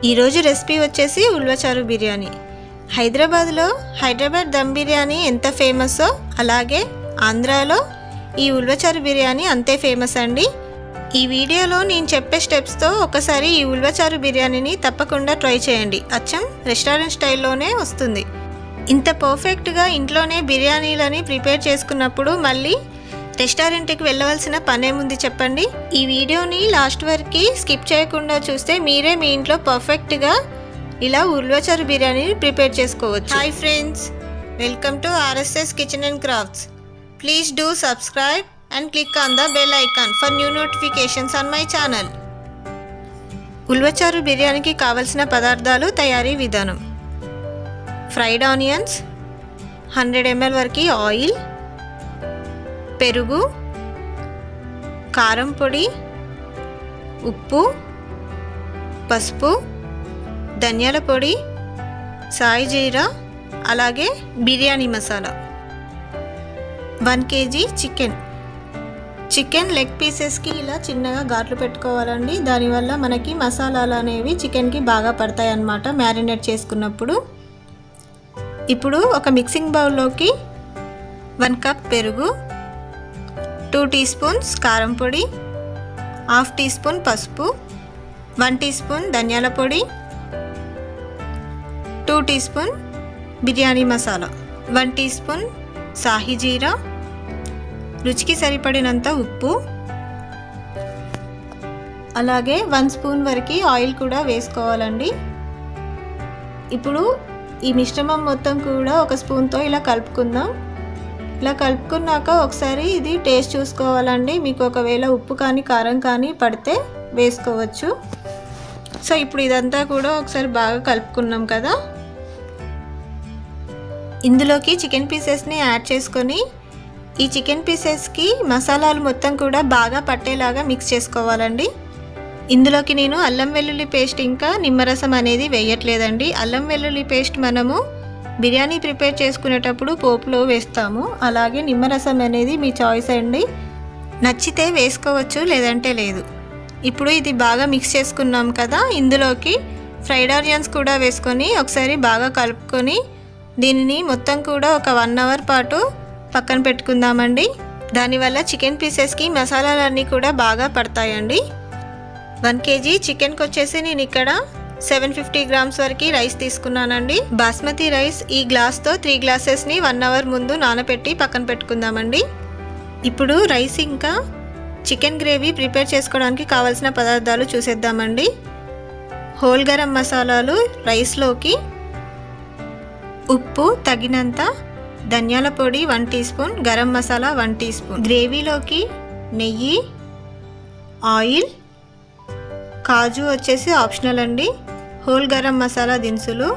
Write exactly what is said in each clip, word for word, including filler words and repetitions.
ఈరోజు రెసిపీ వచ్చేసి ఉల్వచారు బిర్యానీ. హైదరాబాద్లో హైదరాబాద్ దమ్ బిర్యానీ ఎంత ఫేమస్సో అలాగే ఆంధ్రాలో ఈ ఉల్వచారు బిర్యానీ అంతే ఫేమస్ అండి. ఈ వీడియోలో నేను చెప్పే స్టెప్స్తో ఒకసారి ఈ ఉల్వచారు బిర్యానీని తప్పకుండా ట్రై చేయండి. అచ్చం రెస్టారెంట్ స్టైల్లోనే వస్తుంది. ఇంత పర్ఫెక్ట్గా ఇంట్లోనే బిర్యానీలని ప్రిపేర్ చేసుకున్నప్పుడు మళ్ళీ రెస్టారెంట్కి వెళ్ళవలసిన పనేముంది చెప్పండి. ఈ వీడియోని లాస్ట్ వరకు స్కిప్ చేయకుండా చూస్తే మీరే మీ ఇంట్లో పర్ఫెక్ట్గా ఇలా ఉల్వచారు బిర్యానీని ప్రిపేర్ చేసుకోవచ్చు. Hi friends, welcome to RSS kitchen and crafts. Please do subscribe and click on the bell icon for new notifications on my channel. Ulavacharu బిర్యానీకి కావలసిన పదార్థాలు, తయారీ విధానం. ఫ్రైడ్ ఆనియన్స్, హండ్రెడ్ ఎంఎల్ వరకు ఆయిల్, పెరుగు, కారం పొడి, ఉప్పు, పసుపు, ధనియాల పొడి, సాయి జీరా, అలాగే biryani masala. One kg chicken. Chicken leg పీసెస్కి ఇలా చిన్నగా ఘాట్లు పెట్టుకోవాలండి. దానివల్ల మనకి మసాలాలు అనేవి చికెన్కి బాగా పడతాయి అన్నమాట మ్యారినేట్ చేసుకున్నప్పుడు. ఇప్పుడు ఒక మిక్సింగ్ బౌల్లోకి వన్ కప్ పెరుగు, టూ టీ స్పూన్స్ కారం పొడి, హాఫ్ టీ స్పూన్ పసుపు, వన్ టీ స్పూన్ ధనియాల పొడి, two teaspoon biryani masala, one teaspoon shahi jeera, రుచికి సరిపడినంత ఉప్పు, అలాగే వన్ స్పూన్ వరకు ఆయిల్ కూడా వేసుకోవాలండి. ఇప్పుడు ఈ మిశ్రమం మొత్తం కూడా ఒక స్పూన్తో ఇలా కలుపుకుందాం. ఇలా కలుపుకున్నాక ఒకసారి ఇది టేస్ట్ చూసుకోవాలండి. మీకు ఒకవేళ ఉప్పు కానీ కారం కానీ పడితే వేసుకోవచ్చు. సో ఇప్పుడు ఇదంతా కూడా ఒకసారి బాగా కలుపుకున్నాం కదా. ఇందులోకి చికెన్ పీసెస్ని యాడ్ చేసుకొని ఈ చికెన్ పీసెస్కి మసాలాలు మొత్తం కూడా బాగా పట్టేలాగా మిక్స్ చేసుకోవాలండి. ఇందులోకి నేను అల్లం వెల్లుల్లి పేస్ట్ ఇంకా నిమ్మరసం అనేది వేయట్లేదండి. అల్లం వెల్లుల్లి పేస్ట్ మనము బిర్యానీ ప్రిపేర్ చేసుకునేటప్పుడు పోపులో వేస్తాము. అలాగే నిమ్మరసం అనేది మీ చాయిస్ అండి, నచ్చితే వేసుకోవచ్చు లేదంటే లేదు. ఇప్పుడు ఇది బాగా మిక్స్ చేసుకున్నాం కదా. ఇందులోకి ఫ్రైడ్ ఆనియన్స్ కూడా వేసుకొని ఒకసారి బాగా కలుపుకొని దీనిని మొత్తం కూడా ఒక వన్ అవర్ పాటు పక్కన పెట్టుకుందామండి. దానివల్ల చికెన్ పీసెస్కి మసాలాలన్నీ కూడా బాగా పడతాయండి. వన్ కేజీ చికెన్కి వచ్చేసి నేను ఇక్కడ సెవెన్ ఫిఫ్టీ గ్రామ్స్ వరకు రైస్ తీసుకున్నానండి. బాస్మతి రైస్ ఈ గ్లాస్తో త్రీ గ్లాసెస్ని వన్ అవర్ ముందు నానబెట్టి పక్కన పెట్టుకుందామండి. ఇప్పుడు రైస్ ఇంకా చికెన్ గ్రేవీ ప్రిపేర్ చేసుకోవడానికి కావాల్సిన పదార్థాలు చూసేద్దామండి. హోల్ గరం మసాలాలు రైస్లోకి, ఉప్పు తగినంత, ధనియాల పొడి one teaspoon, garam masala one teaspoon, గ్రేవీలోకి నెయ్యి, ఆయిల్, కాజు వచ్చేసి ఆప్షనల్ అండి, హోల్ గరం మసాలా దినుసులు,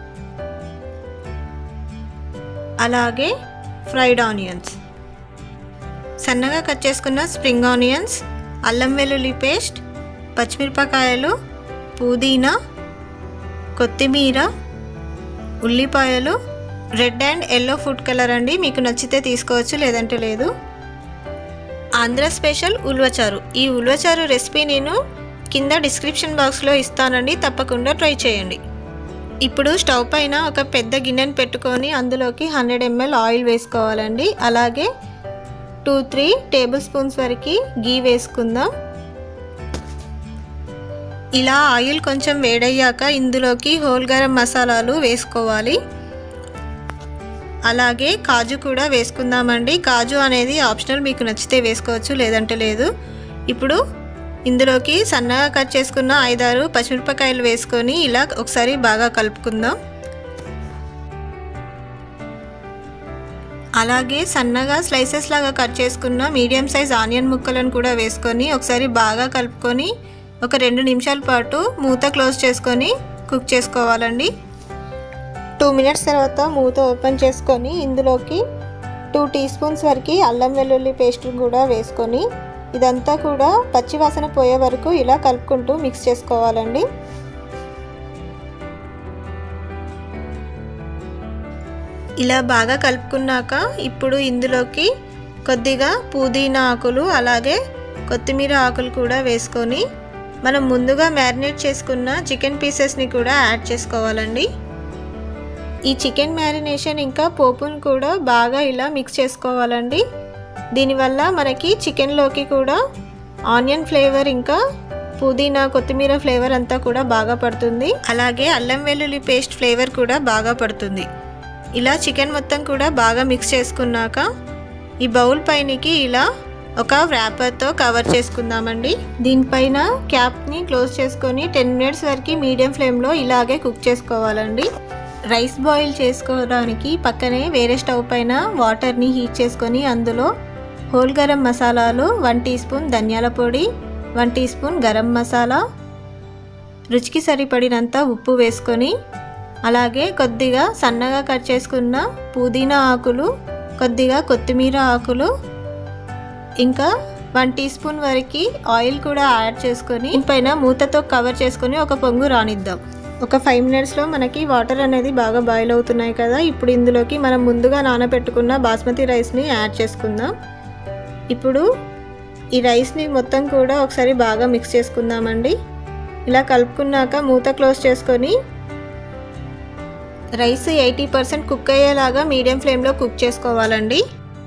అలాగే ఫ్రైడ్ ఆనియన్స్, సన్నగా కట్ చేసుకున్న స్ప్రింగ్ ఆనియన్స్, అల్లం వెల్లుల్లి పేస్ట్, పచ్చిమిరపకాయలు, పుదీనా, కొత్తిమీర, ఉల్లిపాయలు, red and yellow food colour అండి, మీకు నచ్చితే తీసుకోవచ్చు లేదంటే లేదు. ఆంధ్ర స్పెషల్ ఉల్వచారు. ఈ ఉల్వచారు రెసిపీ నేను కింద డిస్క్రిప్షన్ బాక్స్లో ఇస్తానండి, తప్పకుండా ట్రై చేయండి. ఇప్పుడు స్టవ్ పైన ఒక పెద్ద గిన్నెను పెట్టుకొని అందులోకి హండ్రెడ్ ఎంఎల్ ఆయిల్ వేసుకోవాలండి. అలాగే టూ త్రీ టేబుల్ స్పూన్స్ వరకు గీ వేసుకుందాం. ఇలా ఆయిల్ కొంచెం వేడయ్యాక ఇందులోకి హోల్ గరం మసాలాలు వేసుకోవాలి. అలాగే కాజు కూడా వేసుకుందామండి. కాజు అనేది ఆప్షనల్, మీకు నచ్చితే వేసుకోవచ్చు లేదంటే లేదు. ఇప్పుడు ఇందులోకి సన్నగా కట్ చేసుకున్న ఐదారు పచ్చిమిరపకాయలు వేసుకొని ఇలా ఒకసారి బాగా కలుపుకుందాం. అలాగే సన్నగా స్లైసెస్ లాగా కట్ చేసుకున్న మీడియం సైజ్ ఆనియన్ ముక్కలను కూడా వేసుకొని ఒకసారి బాగా కలుపుకొని ఒక రెండు నిమిషాల పాటు మూత క్లోజ్ చేసుకొని కుక్ చేసుకోవాలండి. టూ మినిట్స్ తర్వాత మూత ఓపెన్ చేసుకొని ఇందులోకి టూ టీ స్పూన్స్ వరకు అల్లం వెల్లుల్లి పేస్ట్ కూడా వేసుకొని ఇదంతా కూడా పచ్చివాసన పోయే వరకు ఇలా కలుపుకుంటూ మిక్స్ చేసుకోవాలండి. ఇలా బాగా కలుపుకున్నాక ఇప్పుడు ఇందులోకి కొద్దిగా పుదీనా ఆకులు అలాగే కొత్తిమీర ఆకులు కూడా వేసుకొని మనం ముందుగా మ్యారినేట్ చేసుకున్న చికెన్ పీసెస్ని కూడా యాడ్ చేసుకోవాలండి. ఈ చికెన్ మ్యారినేషన్ ఇంకా పోపును కూడా బాగా ఇలా మిక్స్ చేసుకోవాలండి. దీనివల్ల మనకి చికెన్లోకి కూడా ఆనియన్ ఫ్లేవర్ ఇంకా పుదీనా కొత్తిమీర ఫ్లేవర్ అంతా కూడా బాగా పడుతుంది. అలాగే అల్లం వెల్లుల్లి పేస్ట్ ఫ్లేవర్ కూడా బాగా పడుతుంది. ఇలా చికెన్ మొత్తం కూడా బాగా మిక్స్ చేసుకున్నాక ఈ బౌల్ పైనకి ఇలా ఒక వ్రాపర్తో కవర్ చేసుకుందామండి. దీనిపైన క్యాప్ని క్లోజ్ చేసుకొని టెన్ మినిట్స్ వరకు మీడియం ఫ్లేమ్లో ఇలాగే కుక్ చేసుకోవాలండి. రైస్ బాయిల్ చేసుకోవడానికి పక్కనే వేరే స్టవ్ పైన వాటర్ని హీట్ చేసుకొని అందులో హోల్ గరం మసాలాలు, వన్ టీ స్పూన్ ధనియాల పొడి, one teaspoon garam masala, రుచికి సరిపడినంత ఉప్పు వేసుకొని అలాగే కొద్దిగా సన్నగా కట్ చేసుకున్న పుదీనా ఆకులు, కొద్దిగా కొత్తిమీర ఆకులు, ఇంకా వన్ టీ స్పూన్ వరకు ఆయిల్ కూడా యాడ్ చేసుకొని దీనిపైన మూతతో కవర్ చేసుకొని ఒక పొంగు రానిద్దాం. ఒక ఫైవ్ మినిట్స్లో మనకి వాటర్ అనేది బాగా బాయిల్ అవుతున్నాయి కదా. ఇప్పుడు ఇందులోకి మనం ముందుగా నానబెట్టుకున్న బాస్మతి రైస్ని యాడ్ చేసుకుందాం. ఇప్పుడు ఈ రైస్ని మొత్తం కూడా ఒకసారి బాగా మిక్స్ చేసుకుందామండి. ఇలా కలుపుకున్నాక మూత క్లోజ్ చేసుకొని రైస్ ఎయిటీ పర్సెంట్ కుక్ అయ్యేలాగా మీడియం ఫ్లేమ్లో కుక్ చేసుకోవాలండి.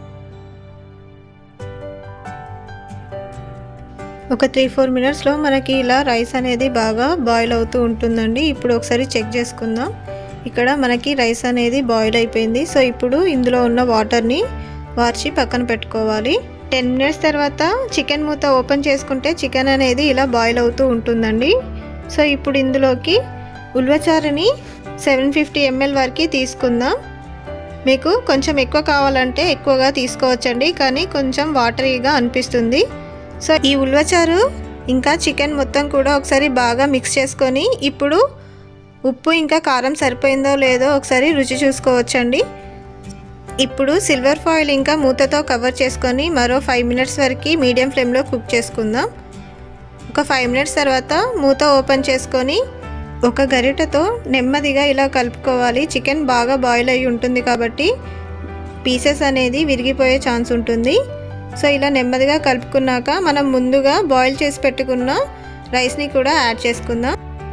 ఒక త్రీ ఫోర్ మినిట్స్లో మనకి ఇలా రైస్ అనేది బాగా బాయిల్ అవుతూ ఉంటుందండి. ఇప్పుడు ఒకసారి చెక్ చేసుకుందాం. ఇక్కడ మనకి రైస్ అనేది బాయిల్ అయిపోయింది. సో ఇప్పుడు ఇందులో ఉన్న వాటర్ని వార్చి పక్కన పెట్టుకోవాలి. టెన్ మినిట్స్ తర్వాత చికెన్ మూత ఓపెన్ చేసుకుంటే చికెన్ అనేది ఇలా బాయిల్ అవుతూ ఉంటుందండి. సో ఇప్పుడు ఇందులోకి ఉల్వచారుని సెవెన్ ఫిఫ్టీ ఎంఎల్ వరకు తీసుకుందాం. మీకు కొంచెం ఎక్కువ కావాలంటే ఎక్కువగా తీసుకోవచ్చండి, కానీ కొంచెం వాటరీగా అనిపిస్తుంది. సో ఈ ఉల్వచారు ఇంకా చికెన్ మొత్తం కూడా ఒకసారి బాగా మిక్స్ చేసుకొని ఇప్పుడు ఉప్పు ఇంకా కారం సరిపోయిందో లేదో ఒకసారి రుచి చూసుకోవచ్చండి. ఇప్పుడు సిల్వర్ ఫాయిల్ ఇంకా మూతతో కవర్ చేసుకొని మరో ఫైవ్ మినిట్స్ వరకు మీడియం ఫ్లేమ్లో కుక్ చేసుకుందాం. ఒక ఫైవ్ మినిట్స్ తర్వాత మూత ఓపెన్ చేసుకొని ఒక గరిటెతో నెమ్మదిగా ఇలా కలుపుకోవాలి. చికెన్ బాగా బాయిల్ అయ్యి ఉంటుంది కాబట్టి పీసెస్ అనేది విరిగిపోయే ఛాన్స్ ఉంటుంది. సో ఇలా నెమ్మదిగా కలుపుకున్నాక మనం ముందుగా బాయిల్ చేసి పెట్టుకున్న రైస్ని కూడా యాడ్ చేసుకుందాం.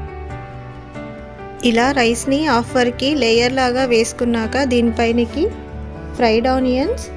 ఇలా రైస్ని హాఫ్ వరకు లేయర్ లాగా వేసుకున్నాక దీనిపైనకి ఫ్రైడ్ ఆనియన్స్,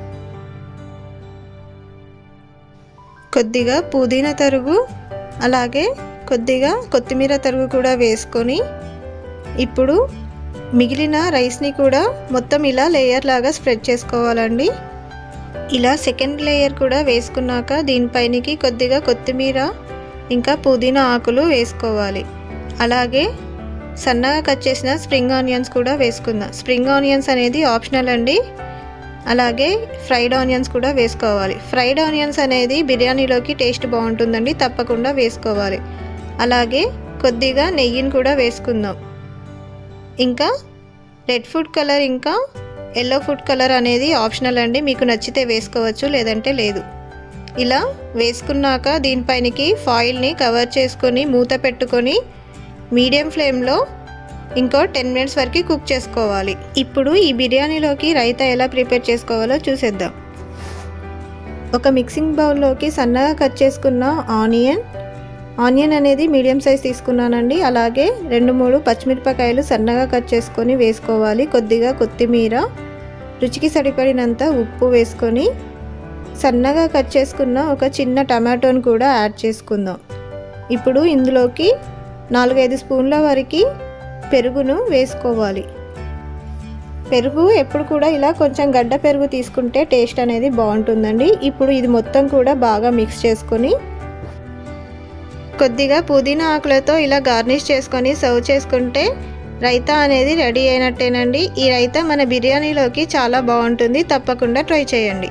కొద్దిగా పుదీనా తరుగు, అలాగే కొద్దిగా కొత్తిమీర తరుగు కూడా వేసుకొని ఇప్పుడు మిగిలిన రైస్ని కూడా మొత్తం ఇలా లేయర్ లాగా స్ప్రెడ్ చేసుకోవాలండి. ఇలా సెకండ్ లేయర్ కూడా వేసుకున్నాక దీనిపైనకి కొద్దిగా కొత్తిమీర ఇంకా పుదీనా ఆకులు వేసుకోవాలి. అలాగే సన్నగా కట్ చేసిన స్ప్రింగ్ ఆనియన్స్ కూడా వేసుకుందాం. స్ప్రింగ్ ఆనియన్స్ అనేది ఆప్షనల్ అండి. అలాగే ఫ్రైడ్ ఆనియన్స్ కూడా వేసుకోవాలి. ఫ్రైడ్ ఆనియన్స్ అనేది బిర్యానీలోకి టేస్ట్ బాగుంటుందండి, తప్పకుండా వేసుకోవాలి. అలాగే కొద్దిగా నెయ్యిని కూడా వేసుకుందాం. ఇంకా రెడ్ ఫుడ్ కలర్ ఇంకా ఎల్లో ఫుడ్ కలర్ అనేది ఆప్షనల్ అండి, మీకు నచ్చితే వేసుకోవచ్చు లేదంటే లేదు. ఇలా వేసుకున్నాక దీనిపైనకి ఫాయిల్ని కవర్ చేసుకొని మూత పెట్టుకొని మీడియం ఫ్లేమ్లో ఇంకో టెన్ మినిట్స్ వరకు కుక్ చేసుకోవాలి. ఇప్పుడు ఈ బిర్యానీలోకి రైతా ఎలా ప్రిపేర్ చేసుకోవాలో చూసేద్దాం. ఒక మిక్సింగ్ బౌల్లోకి సన్నగా కట్ చేసుకున్న ఆనియన్ ఆనియన్ అనేది మీడియం సైజ్ తీసుకున్నానండి. అలాగే రెండు మూడు పచ్చిమిరపకాయలు సన్నగా కట్ చేసుకొని వేసుకోవాలి. కొద్దిగా కొత్తిమీర, రుచికి సరిపడినంత ఉప్పు వేసుకొని సన్నగా కట్ చేసుకున్న ఒక చిన్న టమాటోని కూడా యాడ్ చేసుకుందాం. ఇప్పుడు ఇందులోకి నాలుగైదు స్పూన్ల వరకు పెరుగును వేసుకోవాలి. పెరుగు ఎప్పుడు కూడా ఇలా కొంచెం గడ్డ పెరుగు తీసుకుంటే టేస్ట్ అనేది బాగుంటుందండి. ఇప్పుడు ఇది మొత్తం కూడా బాగా మిక్స్ చేసుకొని కొద్దిగా పుదీనా ఆకులతో ఇలా గార్నిష్ చేసుకొని సర్వ్ చేసుకుంటే రైతా అనేది రెడీ అయినట్టేనండి. ఈ రైతా మన బిర్యానీలోకి చాలా బాగుంటుంది, తప్పకుండా ట్రై చేయండి.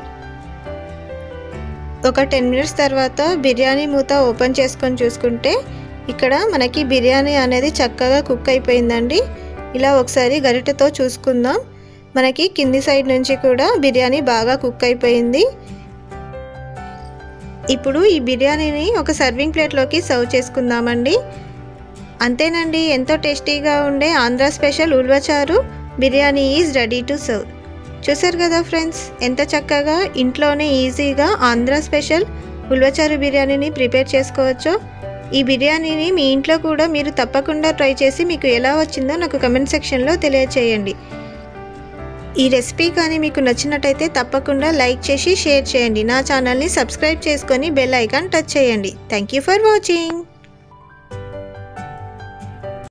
ఒక టెన్ మినిట్స్ తర్వాత బిర్యానీ మూత ఓపెన్ చేసుకొని చూసుకుంటే ఇక్కడ మనకి బిర్యానీ అనేది చక్కగా కుక్ అయిపోయిందండి. ఇలా ఒకసారి గరిటెతో చూసుకుందాం. మనకి కింది సైడ్ నుంచి కూడా బిర్యానీ బాగా కుక్ అయిపోయింది. ఇప్పుడు ఈ బిర్యానీని ఒక సర్వింగ్ ప్లేట్లోకి సర్వ్ చేసుకుందామండి. అంతేనండి, ఎంతో టేస్టీగా ఉండే Andhra special ulavacharu biryani is ready to serve. చూసారు కదా ఫ్రెండ్స్, ఎంత చక్కగా ఇంట్లోనే ఈజీగా ఆంధ్ర స్పెషల్ ఉల్వచారు బిర్యానీని ప్రిపేర్ చేసుకోవచ్చో. ఈ బిర్యానీని మీ ఇంట్లో కూడా మీరు తప్పకుండా ట్రై చేసి మీకు ఎలా వచ్చిందో నాకు కమెంట్ సెక్షన్లో తెలియచేయండి. ఈ రెసిపీ కానీ మీకు నచ్చినట్టయితే తప్పకుండా లైక్ చేసి షేర్ చేయండి. నా ఛానల్ని సబ్స్క్రైబ్ చేసుకొని బెల్ ఐకాన్ టచ్ చేయండి. Thank you for watching.